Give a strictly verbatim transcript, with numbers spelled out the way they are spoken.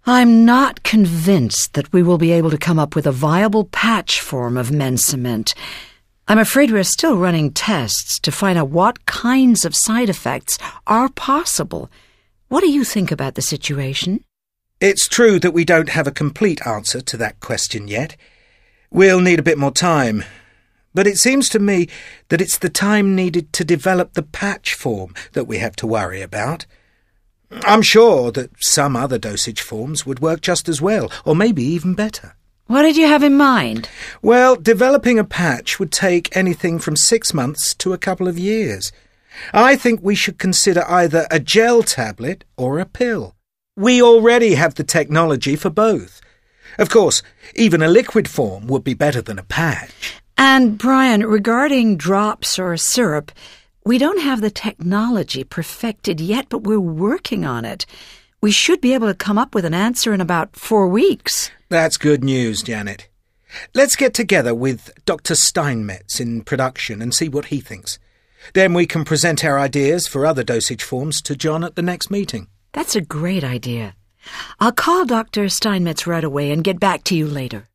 I'm not convinced that we will be able to come up with a viable patch form of Mensiment. I'm afraid we're still running tests to find out what kinds of side effects are possible. What do you think about the situation? It's true that we don't have a complete answer to that question yet. We'll need a bit more time. But it seems to me that it's the time needed to develop the patch form that we have to worry about. I'm sure that some other dosage forms would work just as well, or maybe even better. What did you have in mind? Well, developing a patch would take anything from six months to a couple of years. I think we should consider either a gel tablet or a pill. We already have the technology for both. Of course, even a liquid form would be better than a patch. And, Brian, regarding drops or syrup, we don't have the technology perfected yet, but we're working on it. We should be able to come up with an answer in about four weeks. That's good news, Janet. Let's get together with Doctor Steinmetz in production and see what he thinks. Then we can present our ideas for other dosage forms to John at the next meeting. That's a great idea. I'll call Doctor Steinmetz right away and get back to you later.